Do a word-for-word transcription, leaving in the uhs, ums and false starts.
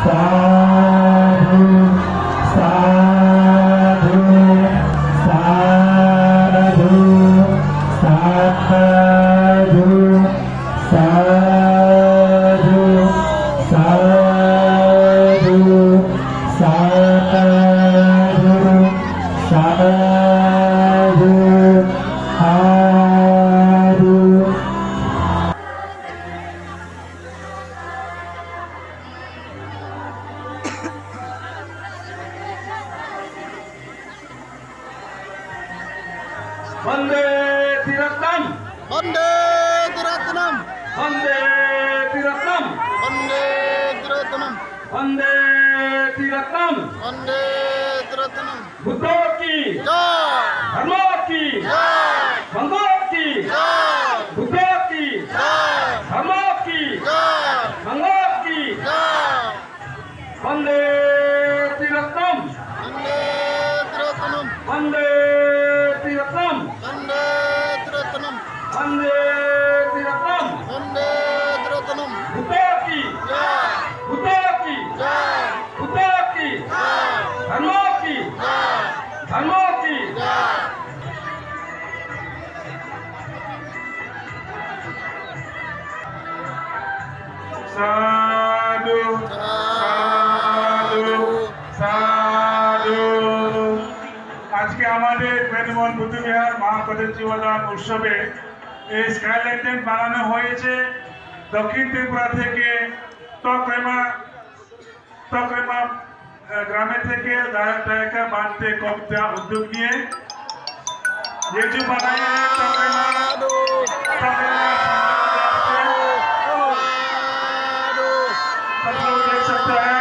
साधु साधु साधु साधु साधु साधु साधु साधु साधु। वंदे तिरत्नम वंदे तिरत्नम वंदे तिरत्नम वंदे तिरत्नम वंदे तिरत्नम वंदे तिरत्नम। बुद्धों की जय, धर्मों की जय, संघों की जय, बुद्धों की जय, धर्मों की जय, संघों की जय। वंदे तिरत्नम वंदे तिरत्नम वंदे तिरत्नम वंदे तिरत्नम वंदे तिरत्नम वंदे तिरत्नम। बुद्धों की जय, बुद्धों की जय, बुद्धों की जय, धर्मों की जय, धर्मों की जय। साधु साधु साधु। आज के हमारे বেদমন বুদ্ধবিহার মহাপদের জীবদান উৎসবে এই স্কাই ল্যান্টার্ন বানানো হয়েছে দক্ষিণ ত্রিপুরা থেকে তকরেমা তকরেমা গ্রামে থেকে দায়কা বাঁধতে কবিতা উদ্যোগ নিয়ে ये जो बनाया है तकरेमा तकरेमा सब लोग देख सकते हैं।